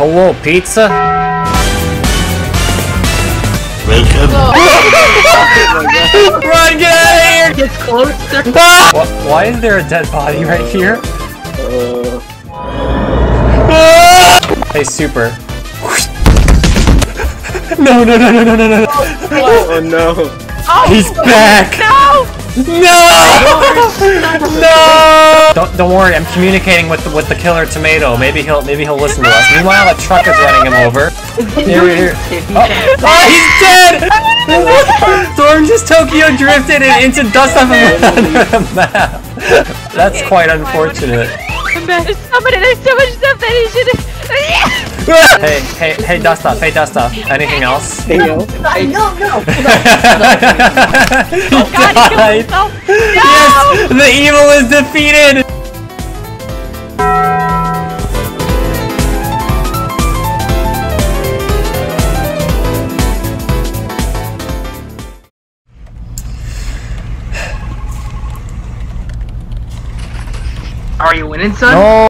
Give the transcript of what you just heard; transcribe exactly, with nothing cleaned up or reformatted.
Hello, pizza? Welcome. Run, get out of here! It's closer. Ah! Wh why is there a dead body right here? Uh... Ah! Hey, Super. No, no, no, no, no, no, no. Oh no. Oh, He's back! No! No! No! Don't don't worry, I'm communicating with the with the killer tomato. Maybe he'll maybe he'll listen to us. Meanwhile, a truck is running him over. Here, here. Oh, oh he's dead! Storm just Tokyo drifted and into dust off of the map. That's quite unfortunate. There's somebody, there's so much stuff that he should have. Hey, hey, hey, dust off, hey, dust off. Anything else? Hey, no. I no, no. He Oh God, he died. killed himself. No! Yes, the evil is defeated. Are you winning, son? No.